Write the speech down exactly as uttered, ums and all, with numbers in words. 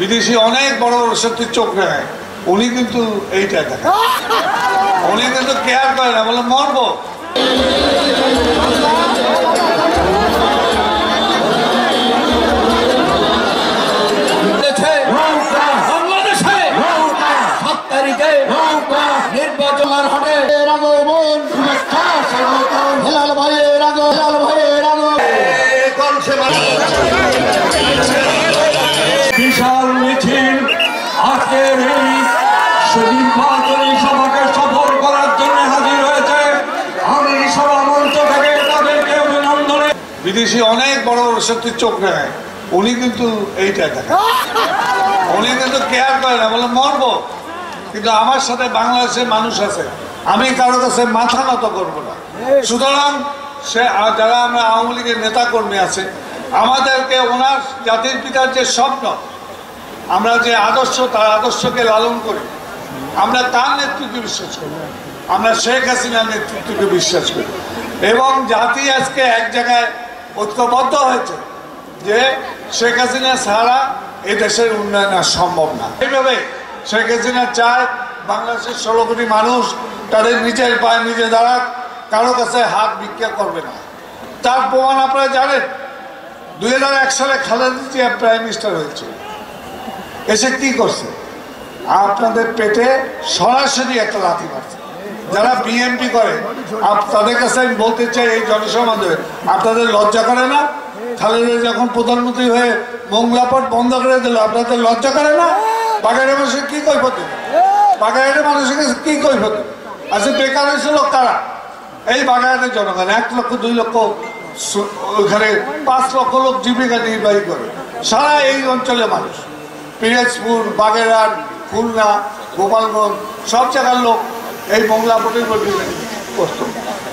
বিদেশি অনেক বড় বড় শক্তির চোখ নেয়, উনি কিন্তু এইটা দেখেন, উনি কিন্তু কেয়ার করে না, বলে মরবো। নির্বাচনের হাটে হেলাল ভাইয়ের আগো হেলাল ভাইয়ের আগো বিশাল মিছিল আজকের এই নির্বাচনী সভাকে সফল করার জন্য হাজির হয়েছে। আমি সভা মঞ্চ থেকে তাদেরকে অভিনন্দনে। বিদেশি অনেক বড় বড় শক্তির চোখ নেয়, উনি কিন্তু এইটা দেখেন, উনি কিন্তু কেয়ার করে না, বলে মরবো। কিন্তু আমার সাথে বাংলাদেশের মানুষ আছে, আমি কারো কাছে মাথা নত করবো না। সুতরাং সে যারা আমরা আওয়ামী লীগের নেতা কর্মী আছে, আমাদেরকে ওনার জাতির পিতার যে স্বপ্ন, আমরা যে আদর্শ, তার আদর্শকে লালন করি, আমরা তার নেতৃত্বে বিশ্বাস করি, আমরা শেখ হাসিনার নেতৃত্বকে বিশ্বাস করি। এবং জাতি আজকে এক জায়গায় ঐক্যবদ্ধ হয়েছে যে শেখ হাসিনা ছাড়া এই দেশের উন্নয়ন আর সম্ভব না। এইভাবে শেখ হাসিনা চায় বাংলাদেশের ষোলো কোটি মানুষ তাদের নিজের পায়ে নিজে দাঁড়াক, কারো কাছে হাত ভিক্ষা করবে না। তার প্রমাণ আপনারা জানেন, দুই হাজার এক সালে খালেদা জিয়া প্রাইম মিনিস্টার হয়েছে, এসে কি করছে? আপনাদের পেটে সরাসরি একটা লাথি মারছে। যারা বিএনপি করে তাদের কাছে আমি বলতে চাই, এই জনসমাজে আপনাদের লজ্জা করে না? খালেদা যখন প্রধানমন্ত্রী হয়ে মোংলাপট বন্ধ করে দিল, আপনাদের লজ্জা করে না? বাগেরহাটের মানুষের কি কৈফিয়ত? বাগেরহাটের মানুষের কাছে কি কৈফিয়ত? আচ্ছা, বেকার হয়েছিল কারা? এই বাগেরহাটের জনগণ। এক লক্ষ দুই লক্ষ ওইখানে পাঁচ লক্ষ লোক জীবিকা নির্বাহী করে সারা এই অঞ্চলের মানুষ। পিরোজপুর, বাগেরহাট, খুলনা, গোপালগঞ্জ সব জায়গার লোক এই মোংলাপটের করত।